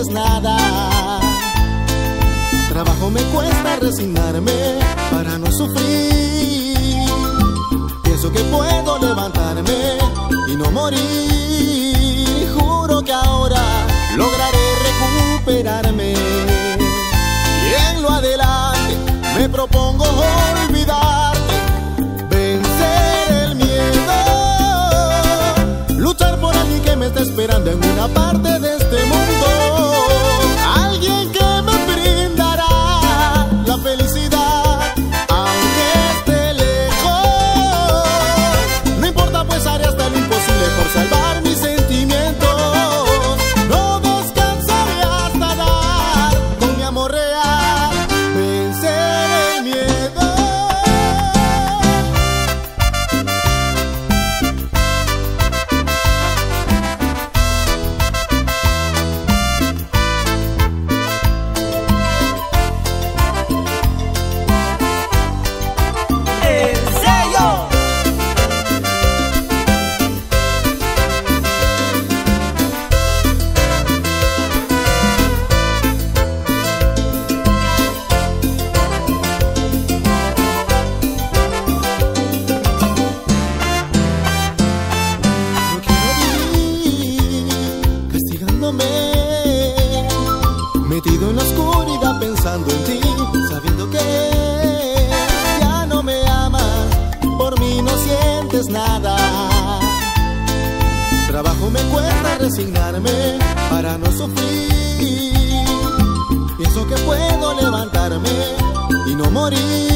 sientes nada. Trabajo me cuesta resignarme para no sufrir. Pienso que puedo levantarme y no morir. Juro que ahora lograré recuperarme. Y en lo adelante me propongo olvidarte, vencer el miedo, luchar por alguien que me está esperando en una parte de este mundo. Alguien que me brindará la felicidad, aunque esté lejos. No importa, pues haré hasta lo imposible por salvar mis sentimientos. No descansaré hasta dar con mi amor real, vencer el miedo. Metido en la oscuridad pensando en ti, sabiendo que ya no me amas, por mí no sientes nada. Trabajo me cuesta resignarme para no sufrir. Pienso que puedo levantarme y no morir.